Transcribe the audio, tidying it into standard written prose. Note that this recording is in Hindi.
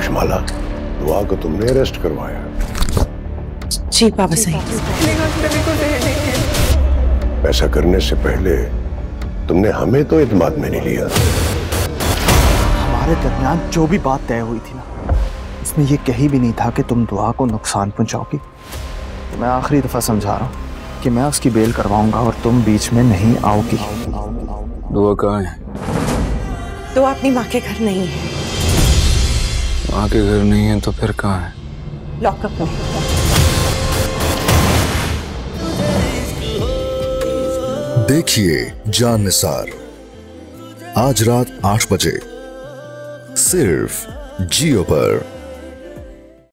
कशमाला, दुआ को तुमने अरेस्ट करवाया। जी बाबा सही। ऐसा करने से पहले तुमने हमें तो इत्मीनान में नहीं लिया। हमारे दरमियान जो भी बात तय हुई थी ना, उसमें ये कहीं भी नहीं था कि तुम दुआ को नुकसान पहुंचाओगी। मैं आखिरी दफा समझा रहा हूँ कि मैं उसकी बेल करवाऊंगा और तुम बीच में नहीं आओगी। दुआ कहाँ है? तो अपनी माँ के घर नहीं है। माँ के घर नहीं है तो फिर कहाँ है? लॉकअप में। देखिए जान निसार आज रात 8 बजे सिर्फ जियो पर।